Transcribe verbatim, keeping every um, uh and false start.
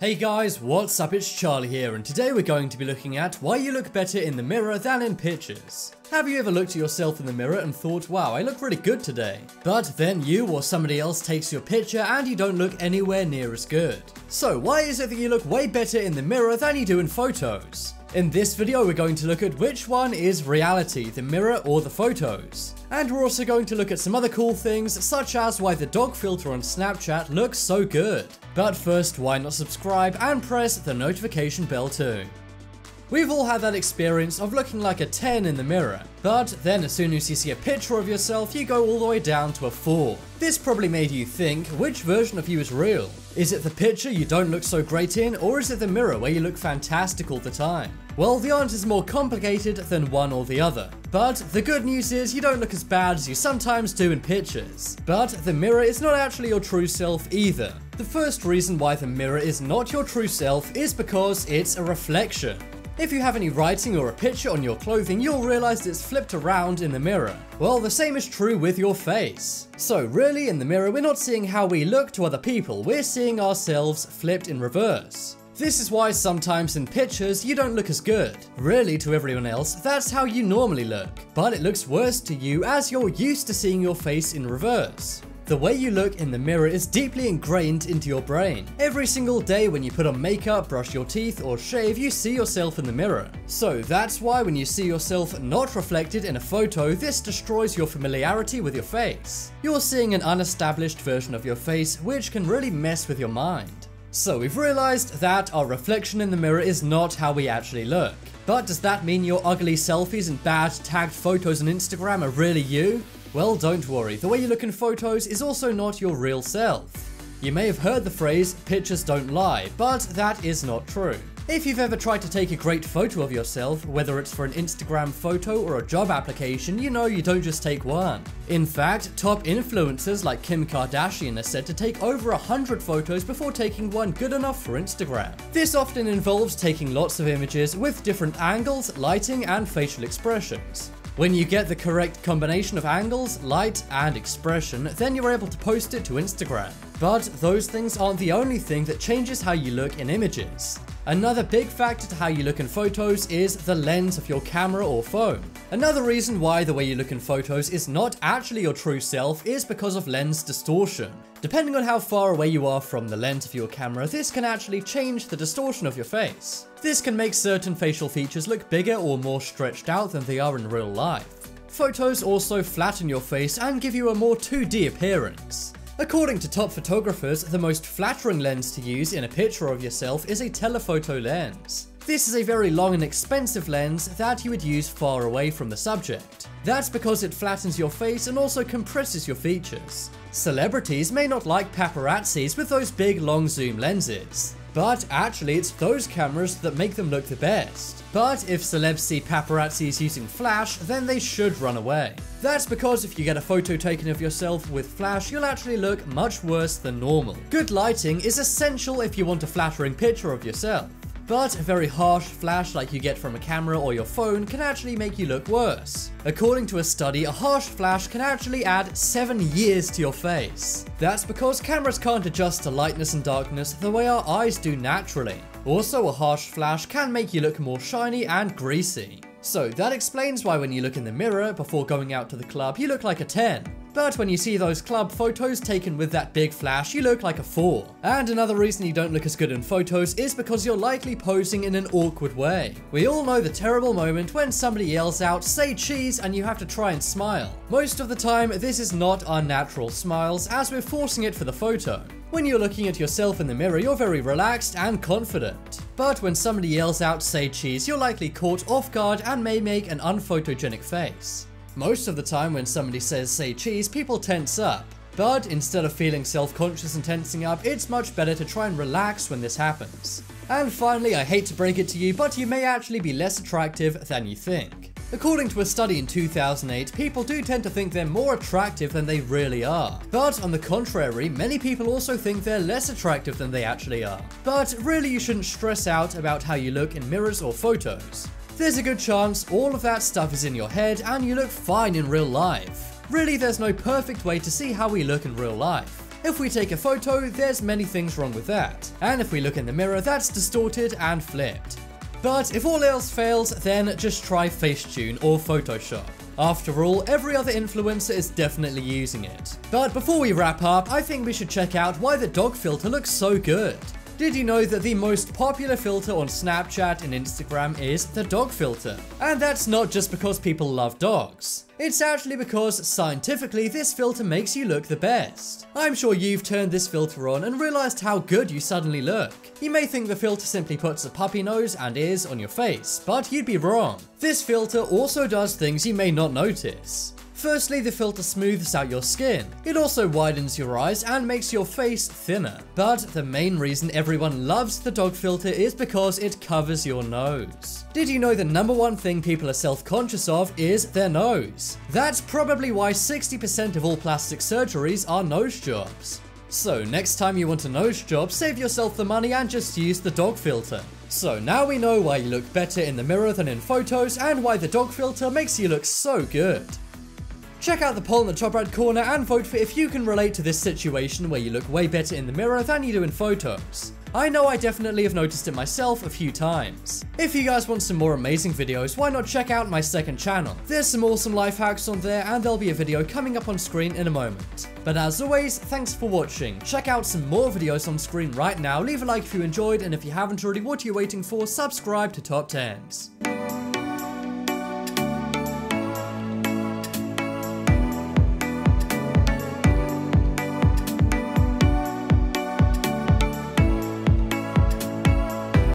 Hey guys, what's up? It's Charlie here, and today we're going to be looking at why you look better in the mirror than in pictures. Have you ever looked at yourself in the mirror and thought, wow, I look really good today? But then you or somebody else takes your picture and you don't look anywhere near as good. So why is it that you look way better in the mirror than you do in photos? In this video, we're going to look at which one is reality, the mirror or the photos. And we're also going to look at some other cool things, such as why the dog filter on Snapchat looks so good. But first, why not subscribe and press the notification bell too? We've all had that experience of looking like a ten in the mirror, but then as soon as you see a picture of yourself, you go all the way down to a four. This probably made you think, which version of you is real? Is it the picture you don't look so great in, or is it the mirror where you look fantastic all the time? Well, the answer is more complicated than one or the other. But the good news is you don't look as bad as you sometimes do in pictures. But the mirror is not actually your true self either. The first reason why the mirror is not your true self is because it's a reflection. If you have any writing or a picture on your clothing, you'll realize it's flipped around in the mirror. Well, the same is true with your face. So really, in the mirror, we're not seeing how we look to other people, we're seeing ourselves flipped in reverse. This is why sometimes in pictures you don't look as good. Really, to everyone else, that's how you normally look. But it looks worse to you as you're used to seeing your face in reverse. The way you look in the mirror is deeply ingrained into your brain. Every single day when you put on makeup, brush your teeth, or shave, you see yourself in the mirror. So that's why when you see yourself not reflected in a photo, this destroys your familiarity with your face. You're seeing an unestablished version of your face, which can really mess with your mind. So we've realized that our reflection in the mirror is not how we actually look. But does that mean your ugly selfies and bad tagged photos on Instagram are really you? Well, don't worry, the way you look in photos is also not your real self. You may have heard the phrase, pictures don't lie, but that is not true. If you've ever tried to take a great photo of yourself, whether it's for an Instagram photo or a job application, you know you don't just take one. In fact, top influencers like Kim Kardashian are said to take over a hundred photos before taking one good enough for Instagram. This often involves taking lots of images with different angles, lighting, and facial expressions. When you get the correct combination of angles, light, and expression, then you're able to post it to Instagram. But those things aren't the only thing that changes how you look in images. Another big factor to how you look in photos is the lens of your camera or phone. Another reason why the way you look in photos is not actually your true self is because of lens distortion. Depending on how far away you are from the lens of your camera, this can actually change the distortion of your face. This can make certain facial features look bigger or more stretched out than they are in real life. Photos also flatten your face and give you a more two D appearance. According to top photographers, the most flattering lens to use in a picture of yourself is a telephoto lens. This is a very long and expensive lens that you would use far away from the subject. That's because it flattens your face and also compresses your features. Celebrities may not like paparazzis with those big long zoom lenses, but actually it's those cameras that make them look the best. But if celebs see paparazzis using flash, then they should run away. That's because if you get a photo taken of yourself with flash, you'll actually look much worse than normal. Good lighting is essential if you want a flattering picture of yourself. But a very harsh flash like you get from a camera or your phone can actually make you look worse. According to a study, a harsh flash can actually add seven years to your face. That's because cameras can't adjust to lightness and darkness the way our eyes do naturally. Also, a harsh flash can make you look more shiny and greasy. So that explains why when you look in the mirror before going out to the club, you look like a ten. But when you see those club photos taken with that big flash, you look like a four. And another reason you don't look as good in photos is because you're likely posing in an awkward way. We all know the terrible moment when somebody yells out, "Say cheese," and you have to try and smile. Most of the time, this is not our natural smiles, as we're forcing it for the photo. When you're looking at yourself in the mirror, you're very relaxed and confident. But when somebody yells out, "Say cheese," you're likely caught off guard and may make an unphotogenic face. Most of the time when somebody says "say cheese," people tense up. But instead of feeling self-conscious and tensing up, it's much better to try and relax when this happens. And finally, I hate to break it to you, but you may actually be less attractive than you think. According to a study in two thousand eight, people do tend to think they're more attractive than they really are. But on the contrary, many people also think they're less attractive than they actually are. But really, you shouldn't stress out about how you look in mirrors or photos. There's a good chance all of that stuff is in your head and you look fine in real life. Really, there's no perfect way to see how we look in real life. If we take a photo, there's many things wrong with that. And if we look in the mirror, that's distorted and flipped. But if all else fails, then just try Facetune or Photoshop. After all, every other influencer is definitely using it. But before we wrap up, I think we should check out why the dog filter looks so good. Did you know that the most popular filter on Snapchat and Instagram is the dog filter? And that's not just because people love dogs. It's actually because scientifically this filter makes you look the best. I'm sure you've turned this filter on and realized how good you suddenly look. You may think the filter simply puts a puppy nose and ears on your face, but you'd be wrong. This filter also does things you may not notice. Firstly, the filter smooths out your skin. It also widens your eyes and makes your face thinner. But the main reason everyone loves the dog filter is because it covers your nose. Did you know the number one thing people are self-conscious of is their nose? That's probably why sixty percent of all plastic surgeries are nose jobs. So next time you want a nose job, save yourself the money and just use the dog filter. So now we know why you look better in the mirror than in photos and why the dog filter makes you look so good. Check out the poll in the top right corner and vote for if you can relate to this situation where you look way better in the mirror than you do in photos. I know I definitely have noticed it myself a few times. If you guys want some more amazing videos, why not check out my second channel? There's some awesome life hacks on there and there'll be a video coming up on screen in a moment. But as always, thanks for watching. Check out some more videos on screen right now, leave a like if you enjoyed, and if you haven't already, what are you waiting for? Subscribe to Top tens.